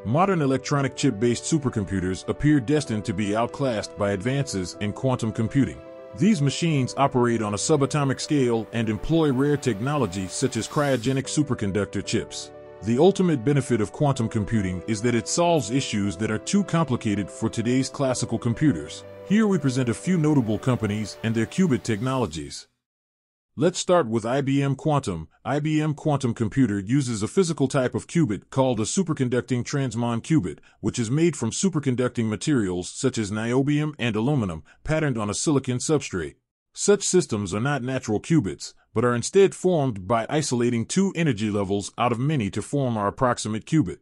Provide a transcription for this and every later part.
Modern electronic chip-based supercomputers appear destined to be outclassed by advances in quantum computing. These machines operate on a subatomic scale and employ rare technology such as cryogenic superconductor chips. The ultimate benefit of quantum computing is that it solves issues that are too complicated for today's classical computers. Here we present a few notable companies and their qubit technologies. Let's start with IBM Quantum. IBM Quantum computer uses a physical type of qubit called a superconducting transmon qubit, which is made from superconducting materials such as niobium and aluminum, patterned on a silicon substrate. Such systems are not natural qubits, but are instead formed by isolating two energy levels out of many to form our approximate qubit.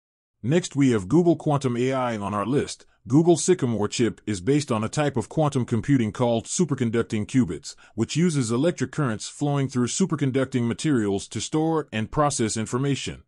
Next we have Google Quantum AI on our list. Google's Sycamore chip is based on a type of quantum computing called superconducting qubits, which uses electric currents flowing through superconducting materials to store and process information.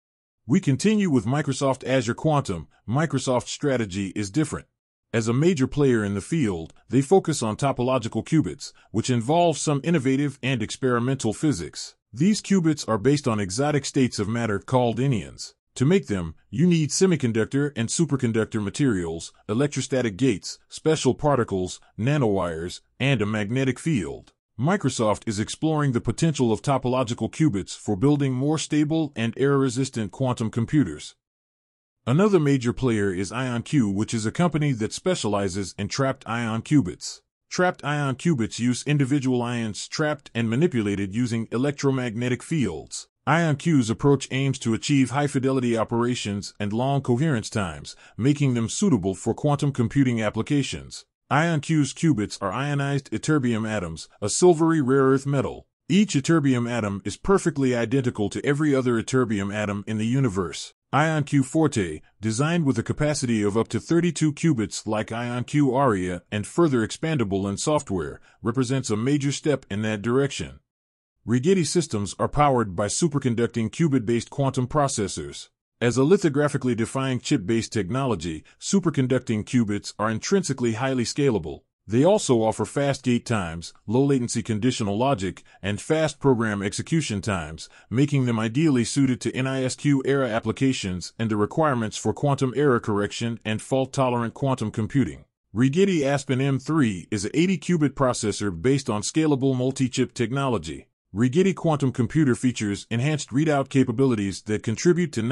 We continue with Microsoft Azure Quantum. Microsoft's strategy is different. As a major player in the field, they focus on topological qubits, which involve some innovative and experimental physics. These qubits are based on exotic states of matter called anyons. To make them, you need semiconductor and superconductor materials, electrostatic gates, special particles, nanowires, and a magnetic field. Microsoft is exploring the potential of topological qubits for building more stable and error-resistant quantum computers. Another major player is IonQ, which is a company that specializes in trapped ion qubits. Trapped ion qubits use individual ions trapped and manipulated using electromagnetic fields. IonQ's approach aims to achieve high-fidelity operations and long coherence times, making them suitable for quantum computing applications. IonQ's qubits are ionized ytterbium atoms, a silvery rare earth metal. Each ytterbium atom is perfectly identical to every other ytterbium atom in the universe. IonQ Forte, designed with a capacity of up to 32 qubits like IonQ Aria and further expandable in software, represents a major step in that direction. Rigidi systems are powered by superconducting qubit-based quantum processors. As a lithographically defined chip-based technology, superconducting qubits are intrinsically highly scalable. They also offer fast gate times, low-latency conditional logic, and fast program execution times, making them ideally suited to NISQ-era applications and the requirements for quantum error correction and fault-tolerant quantum computing. Rigidi Aspen M3 is an 80-qubit processor based on scalable multi-chip technology. Rigidi quantum computer features enhanced readout capabilities that contribute to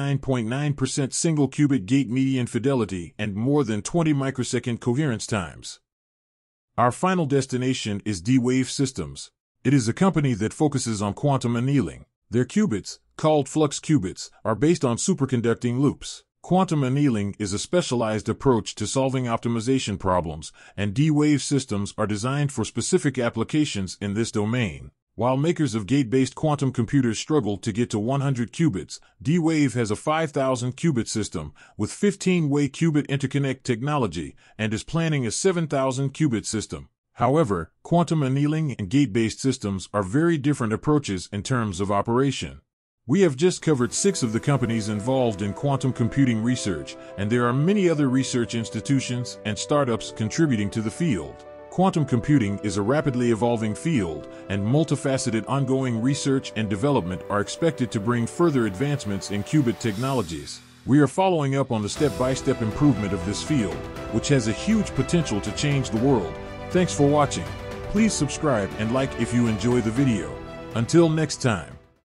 99.9% single qubit gate median fidelity and more than 20 microsecond coherence times. Our final destination is DWave Systems. It is a company that focuses on quantum annealing. Their qubits, called flux qubits, are based on superconducting loops. Quantum annealing is a specialized approach to solving optimization problems, and DWave systems are designed for specific applications in this domain. While makers of gate-based quantum computers struggle to get to 100 qubits, DWave has a 5,000 qubit system with 15-way qubit interconnect technology and is planning a 7,000 qubit system. However, quantum annealing and gate-based systems are very different approaches in terms of operation. We have just covered 6 of the companies involved in quantum computing research, and there are many other research institutions and startups contributing to the field. Quantum computing is a rapidly evolving field, and multifaceted ongoing research and development are expected to bring further advancements in qubit technologies. We are following up on the step-by-step improvement of this field, which has a huge potential to change the world. Thanks for watching. Please subscribe and like if you enjoy the video. Until next time.